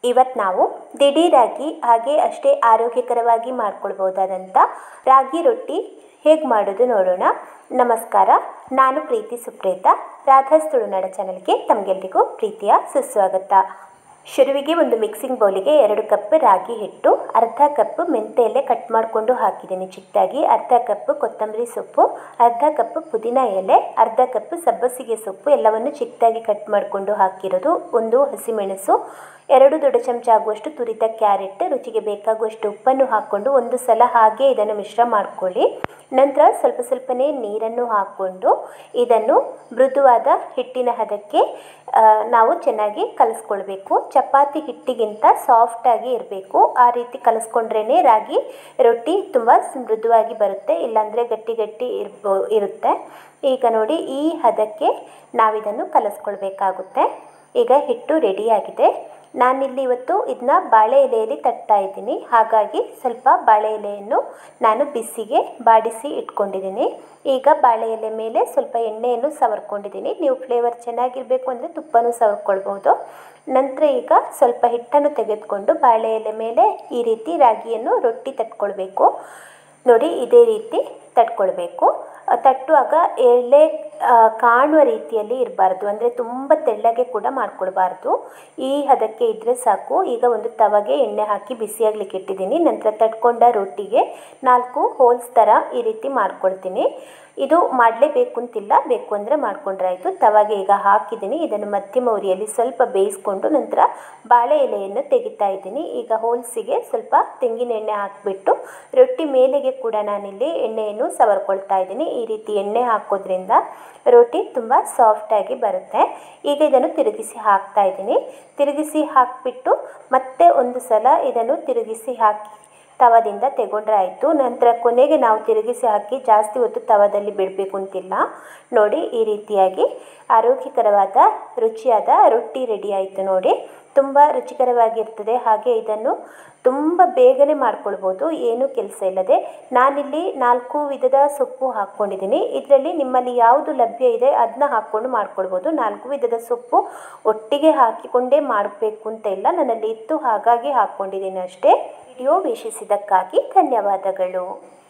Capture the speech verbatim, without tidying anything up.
ಇವತ್ತು ನಾವು ದಿಢೀರಾಗಿ ಹಾಗೆ ಅಷ್ಟೇ ಆರೋಗ್ಯಕರವಾಗಿ ಮಾಡ್ಕೊಳ್ಬೋದಾದಂಥ ರಾಗಿ ರೊಟ್ಟಿ ಹೇಗೆ ಮಾಡೋದು ನೋಡೋಣ. ನಮಸ್ಕಾರ, ನಾನು ಪ್ರೀತಿ ಸುಪ್ರೇತ. ರಾಧಾಸ್ ತುಳುನಾಡ ಚಾನಲ್ಗೆ ತಮಗೆಲ್ಲರಿಗೂ ಪ್ರೀತಿಯ ಸುಸ್ವಾಗತ. ಶುರುವಿಗೆ ಒಂದು ಮಿಕ್ಸಿಂಗ್ ಬೌಲಿಗೆ ಎರಡು ಕಪ್ ರಾಗಿ ಹಿಟ್ಟು, ಅರ್ಧ ಕಪ್ ಮೆಂತ್ಯ ಎಲೆ ಕಟ್ ಮಾಡಿಕೊಂಡು ಹಾಕಿದ್ದೀನಿ ಚಿಕ್ಕದಾಗಿ, ಅರ್ಧ ಕಪ್ ಕೊತ್ತಂಬರಿ ಸೊಪ್ಪು, ಅರ್ಧ ಕಪ್ ಪುದೀನ ಎಲೆ, ಅರ್ಧ ಕಪ್ ಸಬ್ಬಸಿಗೆ ಸೊಪ್ಪು ಎಲ್ಲವನ್ನು ಚಿಕ್ಕದಾಗಿ ಕಟ್ ಮಾಡಿಕೊಂಡು ಹಾಕಿರೋದು, ಒಂದು ಹಸಿಮೆಣಸು, ಎರಡು ದೊಡ್ಡ ಚಮಚ ಆಗುವಷ್ಟು ತುರಿದ ಕ್ಯಾರೆಟ್, ರುಚಿಗೆ ಬೇಕಾಗುವಷ್ಟು ಉಪ್ಪನ್ನು ಹಾಕ್ಕೊಂಡು ಒಂದು ಸಲ ಹಾಗೆ ಇದನ್ನು ಮಿಶ್ರ ಮಾಡ್ಕೊಳ್ಳಿ. ನಂತರ ಸ್ವಲ್ಪ ಸ್ವಲ್ಪನೇ ನೀರನ್ನು ಹಾಕ್ಕೊಂಡು ಇದನ್ನು ಮೃದುವಾದ ಹಿಟ್ಟಿನ ಹದಕ್ಕೆ ನಾವು ಚೆನ್ನಾಗಿ ಕಲಿಸ್ಕೊಳ್ಬೇಕು. ಚಪಾತಿ ಹಿಟ್ಟಿಗಿಂತ ಸಾಫ್ಟಾಗಿ ಇರಬೇಕು, ಆ ರೀತಿ ಕಲಿಸ್ಕೊಂಡ್ರೇ ರಾಗಿ ರೊಟ್ಟಿ ತುಂಬ ಮೃದುವಾಗಿ ಬರುತ್ತೆ, ಇಲ್ಲಾಂದರೆ ಗಟ್ಟಿ ಗಟ್ಟಿ ಇರ್ಬೋ ಇರುತ್ತೆ. ಈಗ ನೋಡಿ, ಈ ಹದಕ್ಕೆ ನಾವಿದನ್ನು ಕಲಿಸ್ಕೊಳ್ಬೇಕಾಗುತ್ತೆ. ಈಗ ಹಿಟ್ಟು ರೆಡಿಯಾಗಿದೆ. ನಾನಿಲ್ಲಿ ಇವತ್ತು ಇದನ್ನ ಬಾಳೆ ಎಲೆಯಲ್ಲಿ ತಟ್ತಾ ಇದ್ದೀನಿ, ಹಾಗಾಗಿ ಸ್ವಲ್ಪ ಬಾಳೆ ಎಲೆಯನ್ನು ನಾನು ಬಿಸಿಗೆ ಬಾಡಿಸಿ ಇಟ್ಕೊಂಡಿದ್ದೀನಿ. ಈಗ ಬಾಳೆ ಎಲೆ ಮೇಲೆ ಸ್ವಲ್ಪ ಎಣ್ಣೆಯನ್ನು ಸವರ್ಕೊಂಡಿದ್ದೀನಿ. ನೀವು ಫ್ಲೇವರ್ ಚೆನ್ನಾಗಿರಬೇಕು ಅಂದರೆ ತುಪ್ಪನೂ ಸವರ್ಕೊಳ್ಬೋದು. ನಂತರ ಈಗ ಸ್ವಲ್ಪ ಹಿಟ್ಟನ್ನು ತೆಗೆದುಕೊಂಡು ಬಾಳೆ ಎಲೆ ಮೇಲೆ ಈ ರೀತಿ ರಾಗಿಯನ್ನು ರೊಟ್ಟಿ ತಟ್ಕೊಳ್ಬೇಕು. ನೋಡಿ, ಇದೇ ರೀತಿ ತಟ್ಕೊಳ್ಬೇಕು. ತಟ್ಟುವಾಗ ಎಲೆ ಕಾಣುವ ರೀತಿಯಲ್ಲಿ ಇರಬಾರ್ದು, ಅಂದರೆ ತುಂಬ ತೆಳ್ಳಗೆ ಕೂಡ ಮಾಡ್ಕೊಳ್ಬಾರ್ದು. ಈ ಹದಕ್ಕೆ ಇದ್ದರೆ ಸಾಕು. ಈಗ ಒಂದು ತವಗೆ ಎಣ್ಣೆ ಹಾಕಿ ಬಿಸಿಯಾಗ್ಲಿಕ್ಕೆ ಇಟ್ಟಿದ್ದೀನಿ. ನಂತರ ತಟ್ಕೊಂಡ ರೊಟ್ಟಿಗೆ ನಾಲ್ಕು ಹೋಲ್ಸ್ ಥರ ಈ ರೀತಿ ಮಾಡ್ಕೊಳ್ತೀನಿ. ಇದು ಮಾಡಲೇಬೇಕು ಅಂತಿಲ್ಲ, ಬೇಕು ಅಂದರೆ ಮಾಡ್ಕೊಂಡ್ರೆ ಆಯಿತು. ತವಾಗೆ ಈಗ ಹಾಕಿದ್ದೀನಿ. ಇದನ್ನು ಮಧ್ಯಮ ಉರಿಯಲ್ಲಿ ಸ್ವಲ್ಪ ಬೇಯಿಸ್ಕೊಂಡು ನಂತರ ಬಾಳೆ ಎಲೆಯನ್ನು ತೆಗಿತಾ ಇದ್ದೀನಿ. ಈಗ ಹೋಲ್ಸಿಗೆ ಸ್ವಲ್ಪ ತೆಂಗಿನ ಎಣ್ಣೆ ಹಾಕಿಬಿಟ್ಟು ರೊಟ್ಟಿ ಮೇಲೆಗೆ ಕೂಡ ನಾನಿಲ್ಲಿ ಎಣ್ಣೆಯನ್ನು ಸವರ್ಕೊಳ್ತಾ ಇದ್ದೀನಿ. ಈ ರೀತಿ ಎಣ್ಣೆ ಹಾಕೋದ್ರಿಂದ ರೊಟ್ಟಿ ತುಂಬ ಸಾಫ್ಟಾಗಿ ಬರುತ್ತೆ. ಈಗ ಇದನ್ನು ತಿರುಗಿಸಿ ಹಾಕ್ತಾ ಇದ್ದೀನಿ. ತಿರುಗಿಸಿ ಹಾಕಿಬಿಟ್ಟು ಮತ್ತೆ ಒಂದು ಸಲ ಇದನ್ನು ತಿರುಗಿಸಿ ಹಾಕಿ ತವದಿಂದ ತೆಗೊಂಡ್ರೆ ಆಯಿತು. ನಂತರ ಕೊನೆಗೆ ನಾವು ತಿರುಗಿಸಿ ಹಾಕಿ ಜಾಸ್ತಿ ಹೊತ್ತು ತವದಲ್ಲಿ ಬಿಡಬೇಕು ಅಂತಿಲ್ಲ. ನೋಡಿ, ಈ ರೀತಿಯಾಗಿ ಆರೋಗ್ಯಕರವಾದ ರುಚಿಯಾದ ರೊಟ್ಟಿ ರೆಡಿ ಆಯಿತು. ನೋಡಿ, ತುಂಬ ರುಚಿಕರವಾಗಿರ್ತದೆ. ಹಾಗೆ ಇದನ್ನು ತುಂಬ ಬೇಗನೆ ಮಾಡ್ಕೊಳ್ಬೋದು, ಏನೂ ಕೆಲಸ ಇಲ್ಲದೆ. ನಾನಿಲ್ಲಿ ನಾಲ್ಕು ವಿಧದ ಸೊಪ್ಪು ಹಾಕ್ಕೊಂಡಿದ್ದೀನಿ. ಇದರಲ್ಲಿ ನಿಮ್ಮಲ್ಲಿ ಯಾವುದು ಲಭ್ಯ ಇದೆ ಅದನ್ನ ಹಾಕ್ಕೊಂಡು ಮಾಡ್ಕೊಳ್ಬೋದು. ನಾಲ್ಕು ವಿಧದ ಸೊಪ್ಪು ಒಟ್ಟಿಗೆ ಹಾಕಿಕೊಂಡೇ ಮಾಡಬೇಕು ಅಂತ ಇಲ್ಲ, ನನ್ನಲ್ಲಿ ಇತ್ತು ಹಾಗಾಗಿ ಹಾಕ್ಕೊಂಡಿದ್ದೀನಿ ಅಷ್ಟೇ. ವಿಡಿಯೋ ವೀಕ್ಷಿಸಿದ್ದಕ್ಕಾಗಿ ಧನ್ಯವಾದಗಳು.